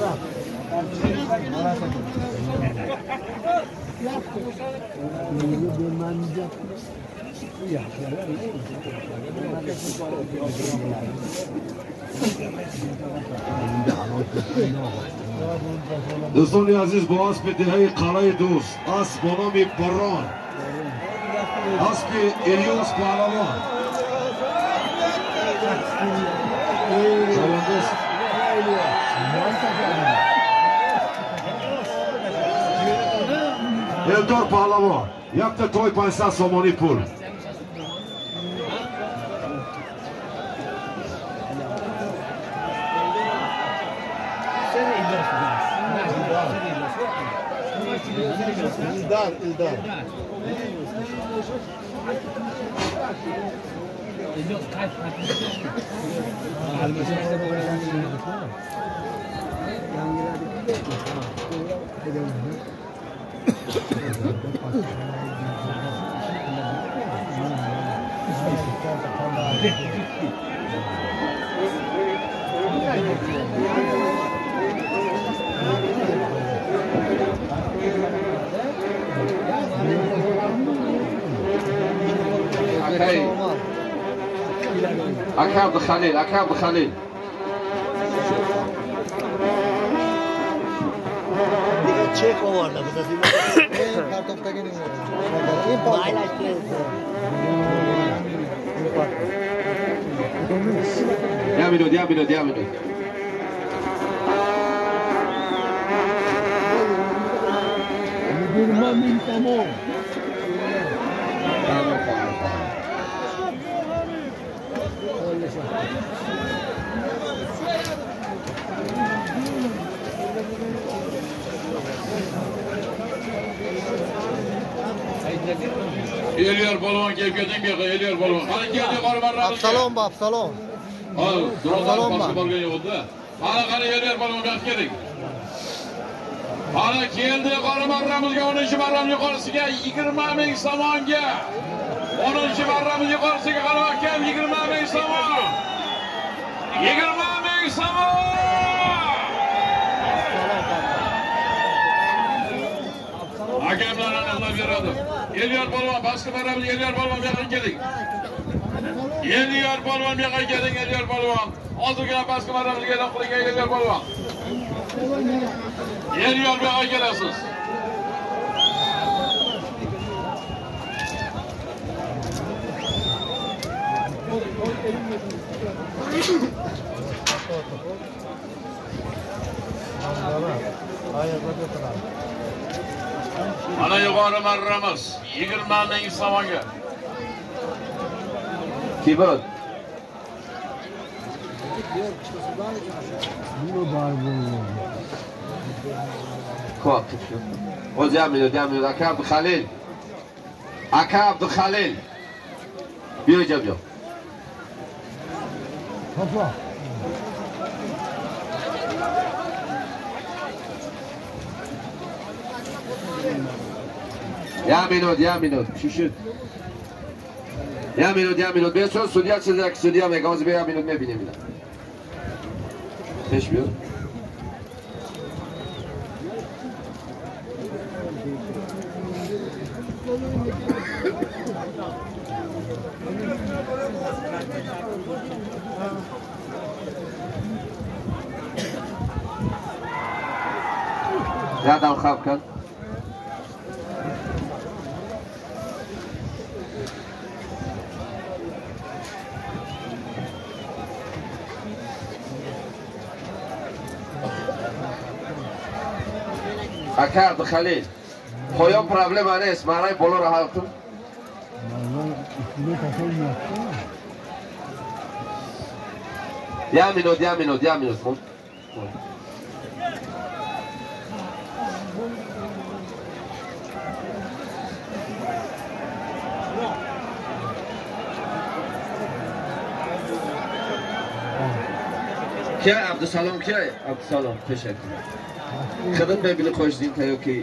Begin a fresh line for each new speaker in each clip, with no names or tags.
دوستان عزیز با اسب دهه قلعه دوست اسب با نام بران اسب الیاس پهلوان Eldor Pahlavon یک تا توی 500 سامانی پول
İldar.
Akab Khalil.
Çek o vardı. Kartopta gelin.
Diamino.
Eliyor balon gelgeden gel eliyor balon. Hadi geldi qarbarlar.
Absalom.
Al, duralım başka balon yoktu. Hadi eliyor balon geldik. Hadi geldi qarbarlarımızga 10 marram yuqorisiga 20 ming somonga. 10 marram yuqorisiga qarabakam 20 ming somon. 20 ming somon. Hakamlar Allah beradi. Eliyor balon, başka marramız eliyor balon yakın geldik. Eliyor balon yakın geldik, eliyor balon. Azıcık başka marramız gelen kılığa eliyor balon. Eliyor yakın gelesiz. Ana yuqori marramiz 20 ming somonga.
Kibot. Ko'p. O Jamil, Akab Khalil. Buyuracağım yok.
Hopla.
Ya minut. Şişir. Ya minut. Bir sonra судья çizerek судья megaz bir ya minut میبینیم. Peş bir. Ya da khaf kan. Akab Khalil. Poyon problem است. معنی بالا را حل کن. Ya minut. Kia Abdusalom kia? Abdusalom, teşekkür. Kadın bebili koşdin tayo ki.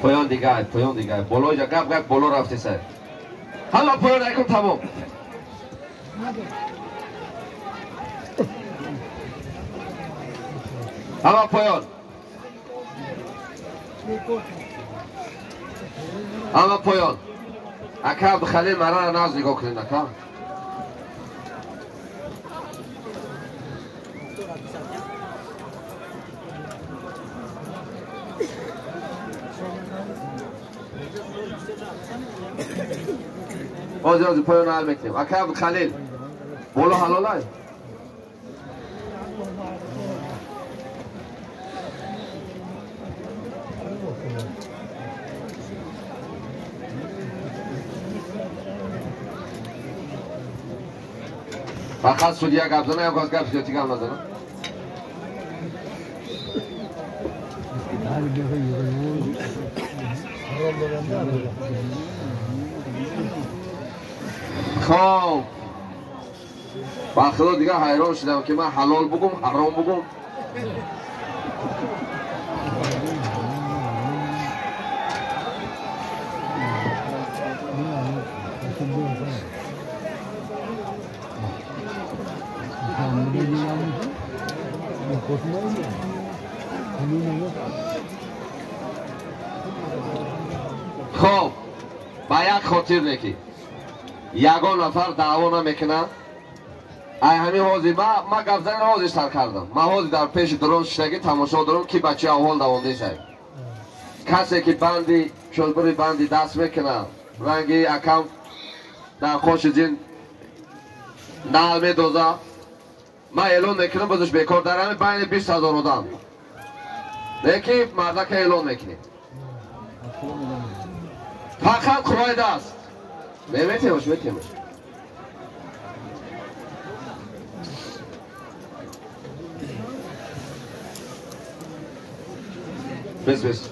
پایان دیگه بالا جا گپ بالا رفته سر حالا پایان ایکن تمام حالا پایان حالا پایان اکا عبدالخلیل مرا را ناز نگاه کنید اکا آزی پایان حل میکنیم اکا عبدالخلیل بولا حلال های فقط سودیا گپ زنه یا گپ زیادی گپ نزنه خب با خدا دیگه حیران شدم که من حلال بگم حرام بگم خب با یک خاطر نکی یگان نفر دعوا نمیکنه ای همین حاضی ما گپ زدن حاضی سر کردم ما حاضی در پیش درون شدگی تماشا دارم که بچه اول دوانده شد کسی که بندی شلبری بندی دست میکنه رنگی اکم در خوش زین نال میدوزه ما اعلان میکنم بازش بیکار در همه بین 20,000 آدم لیکن مردک اعلان میکنیم فقط خواهد است میتیمش بس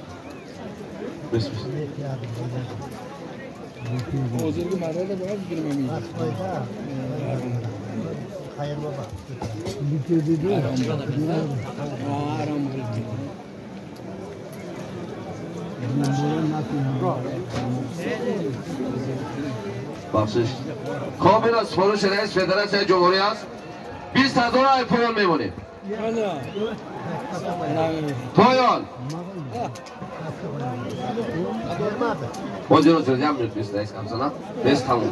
حاضر مرحله باید بگیرم همین
خیر بابا
آرام
بخشش خب این از سفارش رئیس فدراسیون جمهوری است 20,000 ای پایان میمونیم پایان باید رو جمع میرد 20 رئیس کمسانه بس تموم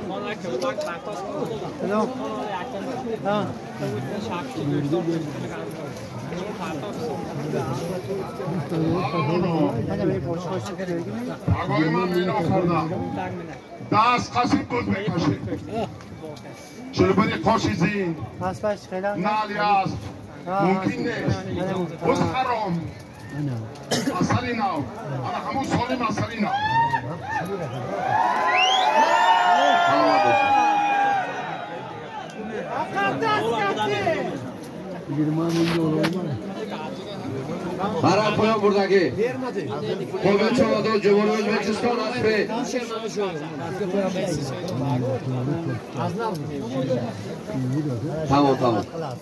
آقای من این آخرده دست قصید بود بکشید شلبری خوشی زین نالی است ممکن نیست بس حرام اصلی نو انا همون سالم اصلی نو
برای پایان بردگی قومت چهادر جمهوری ازبکستان است به تمام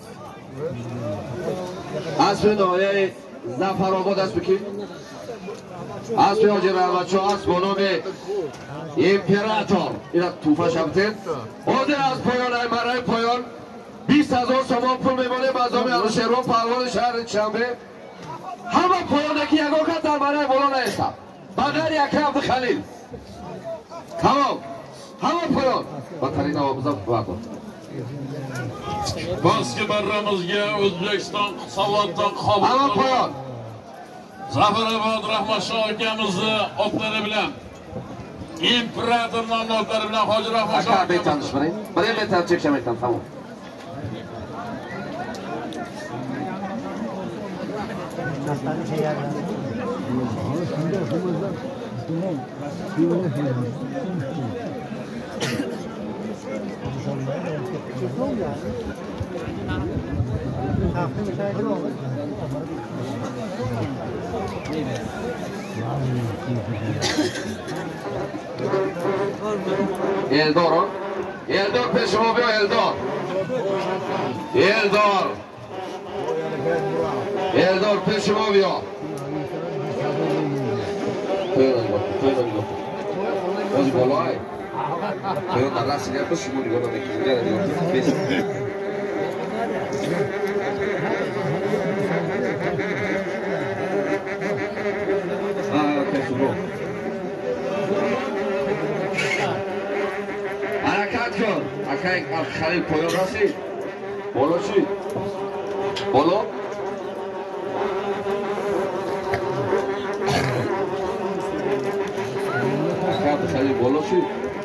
از به نایه زفر آباد است بکی از به حاجی رحمتشاه است با نام امپراتور این توفه شبتین حاضر از پایان ای مرای پایان 20,000 سامان پول میمانه مزامی انوشیروان پهلوان شهر شنبه همه پایانه که یکو کت در مرای بولا نیستم بغیر یکی عبدالخلیل تمام همه پایان با ترین آوازم بکن
باز که برramizga O'zbekiston Savoddan qabul
hamma qo'yon
Zafarobod Rahmatshoh akamizni otlari bilan imperator nomli otlari bilan Hoji Rahmatshoh
aka betanış birin betan çekşemekten tamam Eldor peşime bir Eldor peşime bir پایان نگاه کن بازی بالای پایان در رقص نگاه کن شما نگاه نمیکنی حرکت کن خلیل پایان رسید بالا چی؟ بالا حرکت خلیل بالا چی؟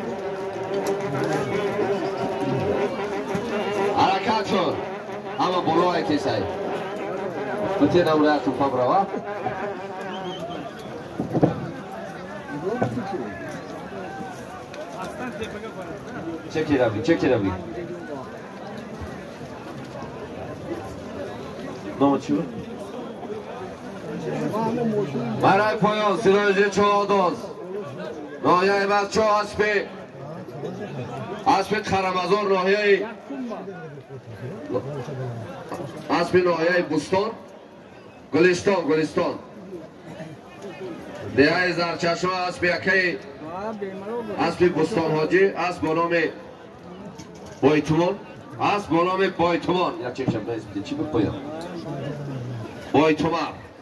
حرکت کن اما بالا های کسی بطیر نمونه توفا بروا چکی روی نام چی بود؟ برای پایان سراجه چهاداز ناحیه بچه ها اسب خرمزار ناحیه اسب ناحیه بستان گلستان دیه زرچشم اسب یکی اسب بستان حاجی اسب با نام بایتمان اسب با نام بایتمان یا چه شب نایست چی بود پایان بایتمان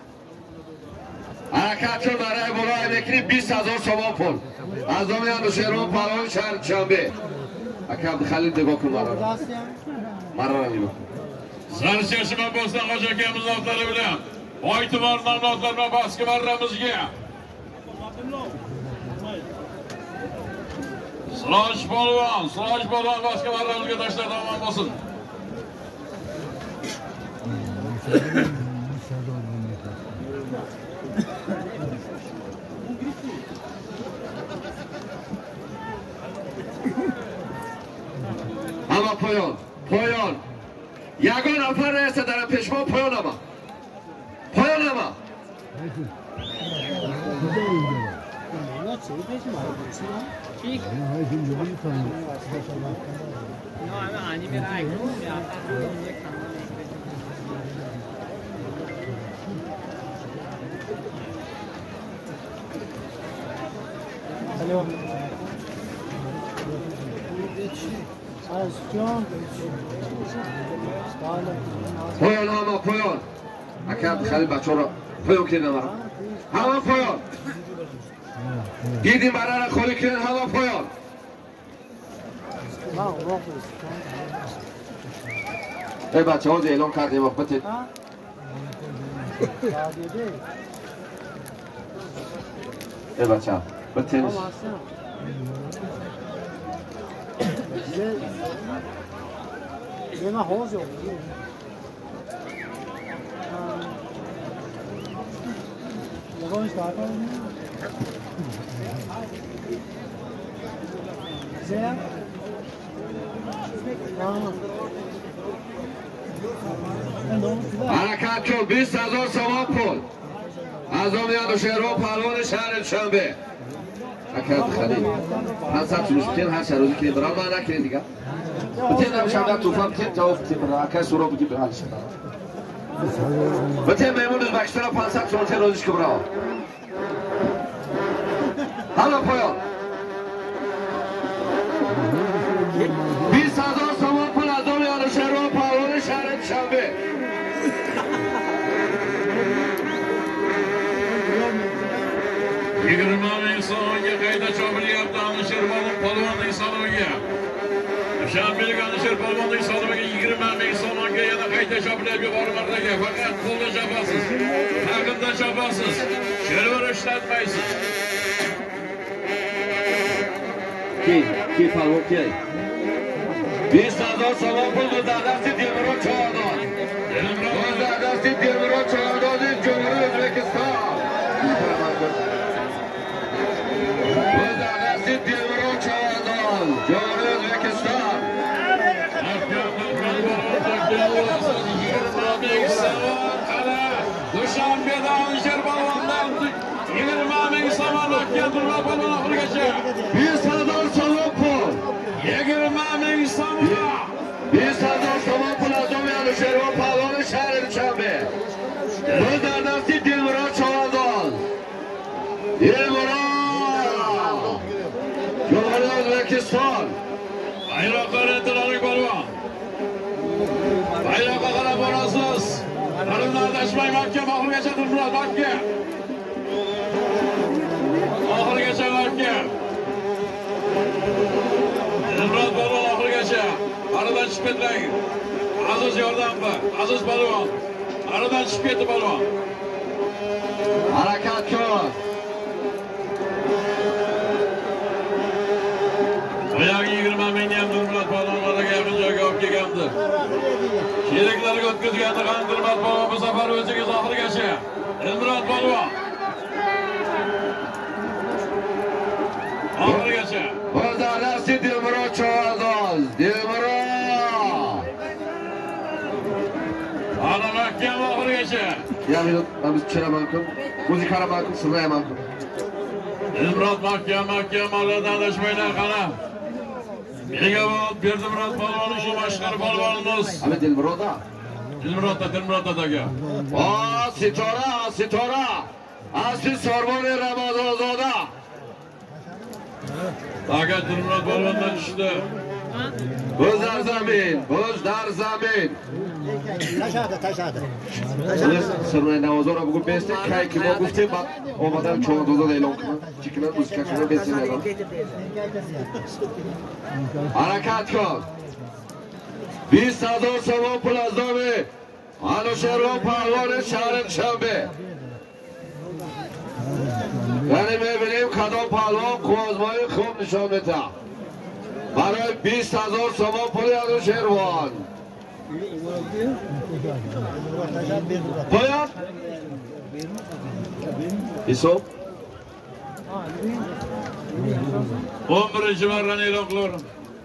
حرکت رو برای برای میکنی 20,000 سوم پول از آمی اندوشهران پلان شهر شنبه اکرم خلیل نگاه کن مرا رو نگاه کن
سرچشمه بستان قاچه که مزافتره بودم بایتمان نامناتlar ve baskı varramızga Slash polvon baskı varramızga taşlar tamam olsun.
Ama poyon yagon nafar esa در پشما poyon ama poyon Akab Khalil bachor poyon kردن مرا همه poyon دیدیم برای را خالی کردن همه poyon ای بچه ها اعلام کردیم بتید ای بچه ها بتید
얘가 허우죠. 이건 starten. Sehr.
حرکت کن 20,000 سوم پول از آمیان و شهرها پهلوان شهر شنبه حرکت خلیل 500 چونش بتین هر شهر روزی کنید برای من نکنید دیگه بتین هم شنبه توفا بتین جواب بتین برای اکر سورا بگی به حال شد بتین میمون از بکشتر 500 چونش روزیش که برای حالا پایان 20,000 سوم پول از آمیان و شهرها پهلوان شهر شنبه
Yigirmam insonga qayta chopilyapti Alisher polvon Isonovga. Shanbalik Alisher polvon Isonovga 20 ming so'mga yana qayta chopilyapti yuqorilarga. Faqat qo'lda chopasiz. Taqinda chopasiz. Shervar ishlatmaysiz.
Ki polvon ki 20,000 so'm pul dardasti Dilmurod Cho'g'don. Dardasti Dilmurod Cho'g'don Jumhuriyat O'zbekiston. Dilmurod Cho'g'don Jumhuriyat O'zbekiston.
Dushanbeda Alisher polvondan 20 ming so'm olgan turma polvon oxirigacha
20,000 so'm pul
20 ming so'm
20,000 so'm pul از آمیان و شهرها پهلوان شهر دوشنبه با در دستی دلمراد چهاردان دلمراد Hindiston.
Bayroqlar intilolik polvon. Bayroqqa qarab borasiz. Harimdan adashmay Makka oxirigacha Dilmurod Makka. Oxirigacha Makka. Dilmurod polvon oxirigacha. Aradan chiqib ketlang. Aziz yordamchi, Aziz polvon. Aradan chiqib ketdi polvon.
Harakat kor.
Oyoq 20 mingga Dilmurod polvonlarga yaqin joyga olib kelgandi. Sheriklarga o'tkazgandi Dilmurod polvon bu safar o'ziga oxirigacha. Dilmurod polvon. Oxirigacha.
Bozorasi Dilmurod Cho'g'azoz. Dilmurod.
Ana Makka oxirigacha.
Ya minut, biz tushiraman kun. Muzikani ma'qul, sirayman kun.
Dilmurod Makka mallardan adashmaylar qana. Menga Berdimurod polvon shu mashhur polvonimiz.
Abi Dilmurodda.
Dilmurodda daga.
Sitora. Asli Sorboni Ramazonzoda.
Daga Dilmurod polvondan tushdi.
Bo'zdar zamin.
Tashadi.
Sirmay Navozora bugun beste kay ki ma gufte bak omadan Cho'g'azoda e'lon qildi. Chiklar muzikasini besinglar. Harakat kor. 20,000 so'm pul azami. Anosherov Parvon shahri Dushanbe. یعنی میبینیم کدام پهلوان قوزمایی خوب نشان میده. برای 20,000 تومان پول انوشیروان. باید حساب
11 marrani e'lon qilaman.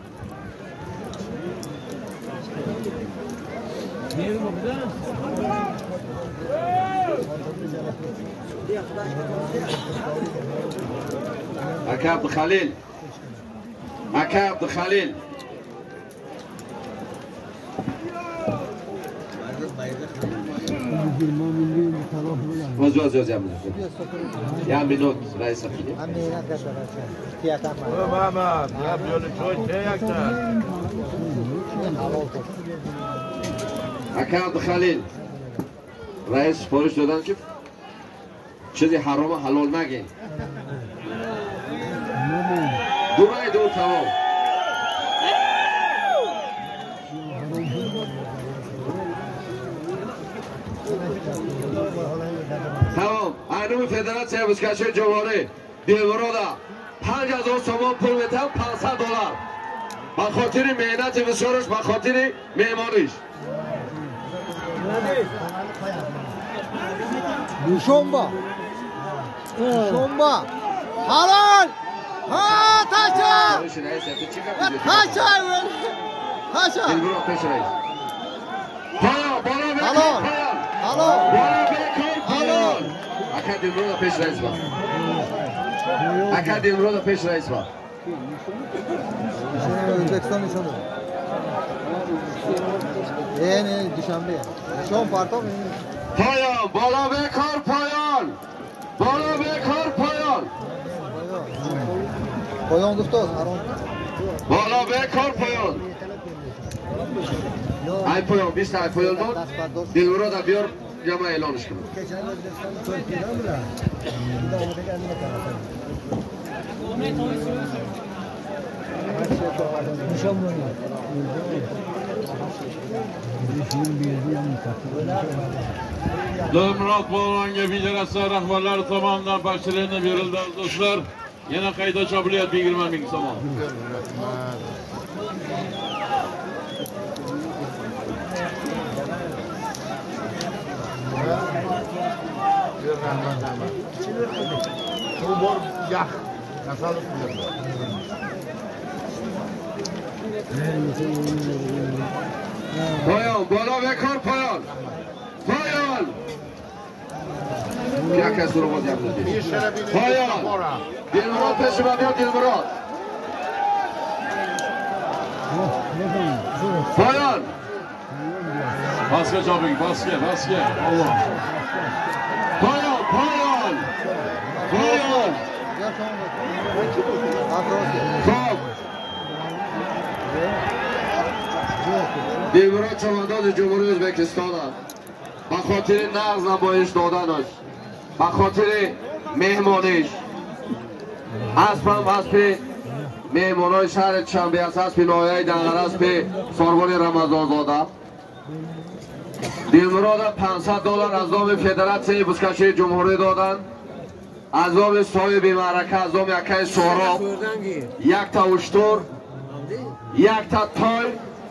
Aka Abdukhalil. Vaz ya minut rais afili. Aka Abdukhalil. Rais siparish dadan ki چیزی حرام حلال نگین. دوباره دو تمام. تمام. اینو فدراسیون بسکشوی جواری دیلمورودا 5,000 تومان پول میدم $500. با خاطر مهنت بسیارش با خاطر معماریش.
شنبا حلال تاشا
دیلمورود پیش رئیس. حلال. اکا دیلمورود پیش رئیس با.
Özbekistan nişanı. Yani Duşanbe. Şon parto mu?
پایان بالا بکار پایان
Koyan dostlar.
بالا بکار پایان ای پایان 20 تا پایان بود دیلمورود بیار جمع اعلانش کنم
Dilmurod polvonga federatsiya rahbarlari tomonidan pochtalarni berildi do'stlar. Yana qayta chopilyapti 20 ming so'm.
پایان بالا بکار پایان یک کس رو باید یابد پایان دیلمورود پیش ما بیاد دیلمورود پایان
Baskı çabuk, baskı. Allah.
پایان خب Dilmurod chavandoz Jumhuriy O'zbekiston ba xotiri naqz namoyish dodanosh ba xotiri mehmonish asbam aspi mehmonoj shahri Dushanbe aspi noyai dangaraspi Sorboni Ramazonzoda Dilmurod $500 از نام فدراسیون بزکشی جمهوری دادن از نام صاحب معرکه از نام یکی سهراب یک تا اشتر یک تا تای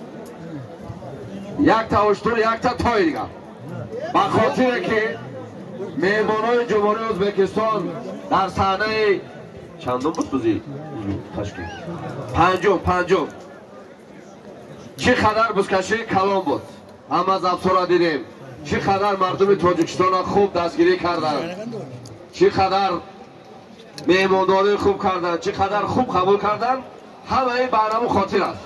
یک تا اشتر یک تا تای دیگه به خاطر که مهمانان جمهوری ازبکستان در صحنه چندم بود بزی تشکیل پنجم چی خدر بزکشی کلام بود اما از افسورا دیدیم چی خدر مردم تاجیکستان خوب دستگیری کردن چی خدر مهمانداری خوب کردن چی خدر خوب قبول کردن همه این برنامه خاطر است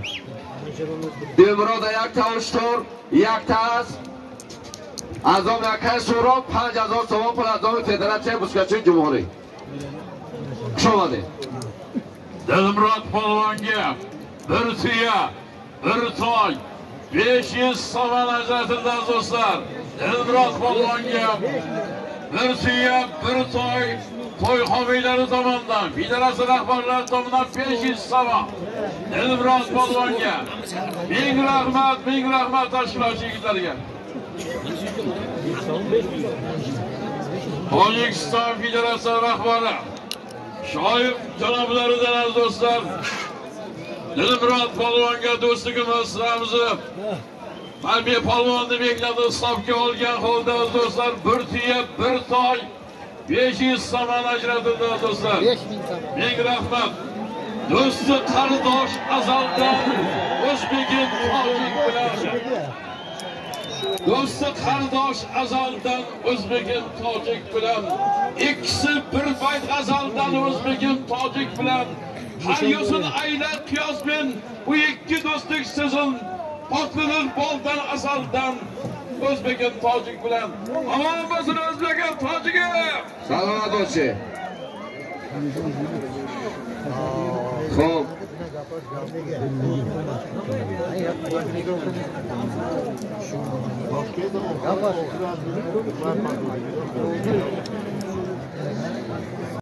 دلمراد یک تا اشتر یک تا است از آن یکی سهراب 5000 تومان پول از آن فدراسیون بزکشی جمهوری شماده
دلمراد پالوانگه bir tuya bir toy 500 so'm ajratildi do'stlar. Dilmurod polvonga bir tuya bir toy homiylar tomonidan federatsiya rahbarlari tomonidan 500 so'm. Dilmurod polvonga ming rahmat tashkilotchi yigitlarga. Tojikiston federatsiya rahbari shoir janoblaridan aziz do'stlar, Dilmurod polvonga do'stligimiz ramzi Marbiya polvonni bekladi hisobga olgan holda do'stlar bir tuya bir toy 500 so'm ajratildi do'stlar.
5000 so'm.
Ming rahmat. Do'sti qardosh azaldan o'zbegim tojik bilan. Do'sti qardosh azaldan o'zbegim tojik bilan. İkisi bir bayt g'azaldan o'zbegim tojik bilan. Har yo'sin aylar qiyos men bu ikki do'stlik sizin poklanir boldan azaldan o'zbegim tojik bilan. Omon bo'lsin o'zbegim tojigi.
Salomat bo'ling. Xo'p.
Yapar.